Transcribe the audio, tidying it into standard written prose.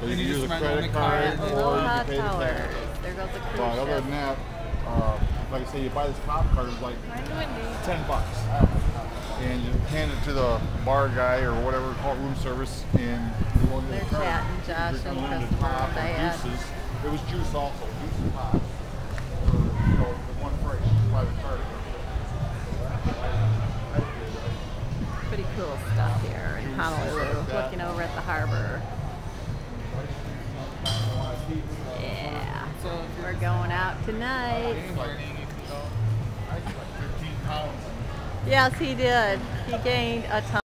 So you can use a credit card or you Aloha can pay the Tower. tab. There goes the cruise But other ship. than that, like I say, you buy this pop card, it's like $10. And you hand it to the bar guy or whatever, call it room service, and you go into the They're card. chatting, Josh Drink and unlimited Christopher pop and or Dad. juices. It was juice also, juice and pop. For, the one price, by the card. Pretty cool stuff here in Honolulu, looking over at the harbor. Yeah, we're going out tonight. Yes, he did. He gained a ton.